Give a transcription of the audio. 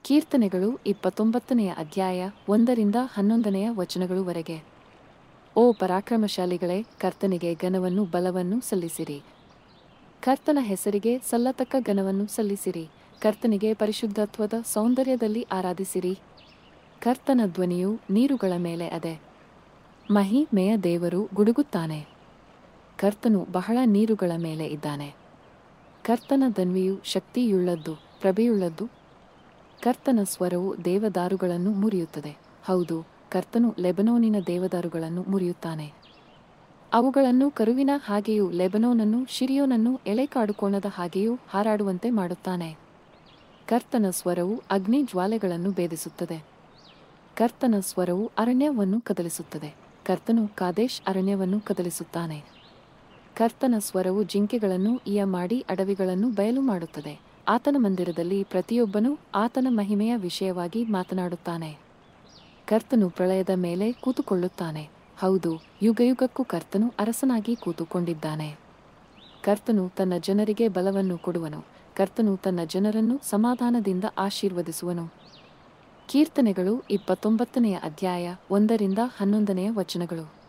ಕೀರ್ತನೆಗಳು 29ನೇ ಅಧ್ಯಾಯ 1-11 ವಚನಗಳವರೆಗೆ. ಓ ಪರಾಕ್ರಮಶಾಲಿಗಳೇ, ಕರ್ತನಿಗೆ ಘನವನ್ನು ಬಲವನ್ನು ಸಲ್ಲಿಸಿರಿ. ಕರ್ತನ ಹೆಸರಿಗೆ ಸಲ್ಲತಕ್ಕ ಘನವನ್ನು ಸಲ್ಲಿಸಿರಿ. ಕರ್ತನಿಗೆ ಪರಿಶುದ್ಧತ್ವದ ಸೌಂದರ್ಯದಲ್ಲಿ ಆರಾಧಿಸಿರಿ. ಕರ್ತನ ಧ್ವನಿಯು ನೀರುಗಳ ಮೇಲೆ ಅದೆ. ಮಹಿಮೆಯ ದೇವರು ಗುಡುಗುತ್ತಾನೆ. ಕರ್ತನು ಬಹಳ ನೀರುಗಳ ಮೇಲೆ ಇದ್ದಾನೆ. ಕರ್ತನ ಧ್ವನಿಯು ಶಕ್ತಿಯುಳ್ಳದ್ದು, ಪ್ರಭೆಯುಳ್ಳದ್ದು. ಕರ್ತನ ಸ್ವರವು ದೇವದಾರುಗಳನ್ನು ಮುರಿಯುತ್ತದೆ. ಹೌದು, ಕರ್ತನು ಲೆಬನೋನಿನ ದೇವದಾರುಗಳನ್ನು ಮುರಿಯುತ್ತಾನೆ. ಅವುಗಳನ್ನು ಕರುವಿನ ಹಾಗೆಯೂ ಲೆಬನೋನನ್ನು ಶಿರಿಯೋನನ್ನು ಎಳೆಕಾಡುಕೋಣದ ಹಾಗೆಯೂ ಹಾರಾಡುವಂತೆ ಮಾಡುತ್ತಾನೆ. ಕರ್ತನ ಸ್ವರವು ಅಗ್ನಿ ಜ್ವಾಲೆಗಳನ್ನು ಭೇದಿಸುತ್ತದೆ. ಕರ್ತನ ಸ್ವರವು ಅರಣ್ಯವನ್ನು ಕದಲಿಸುತ್ತದೆ. ಕರ್ತನು ಕಾದೇಶ್ ಅರಣ್ಯವನ್ನು ಕದಲಿಸುತ್ತಾನೆ. ಕರ್ತನ ಸ್ವರವು ಜಿಂಕೆಗಳನ್ನು ಮಾಡಿ ಅಡವಿಗಳನ್ನು ಬಯಲು ಮಾಡುತ್ತದೆ. ಆತನ ಮಂದಿರದಲ್ಲಿ ಪ್ರತಿಯೊಬ್ಬನೂ ಆತನ ಮಹಿಮೆಯ ವಿಷಯವಾಗಿ ಮಾತನಾಡುತ್ತಾನೆ. ಕರ್ತನು ಪ್ರಳಯದ ಮೇಲೆ ಕೂತುಕೊಳ್ಳುತ್ತಾನೆ. ಹೌದು, ಯುಗಯುಗಕ್ಕೂ ಕರ್ತನು ಅರಸನಾಗಿ ಕೂತುಕೊಂಡಿದ್ದಾನೆ. ಕರ್ತನು ತನ್ನ ಜನರಿಗೆ ಬಲವನ್ನು ಕೊಡುವನು. ಕರ್ತನು ತನ್ನ ಜನರನ್ನು ಸಮಾಧಾನದಿಂದ ಆಶೀರ್ವದಿಸುವನು. ಕೀರ್ತನೆಗಳು 29ನೇ ಅಧ್ಯಾಯ 1-11 ವಚನಗಳು.